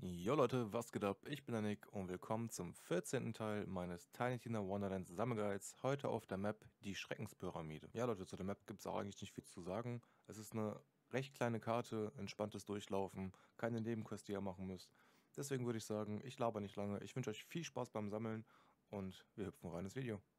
Jo Leute, was geht ab? Ich bin der Nick und willkommen zum 14. Teil meines Tiny Tina Wonderlands Sammelguides. Heute auf der Map die Schreckenspyramide. Ja Leute, zu der Map gibt es auch eigentlich nicht viel zu sagen. Es ist eine recht kleine Karte, entspanntes Durchlaufen, keine Nebenquest, die ihr machen müsst. Deswegen würde ich sagen, ich laber nicht lange. Ich wünsche euch viel Spaß beim Sammeln und wir hüpfen rein ins Video.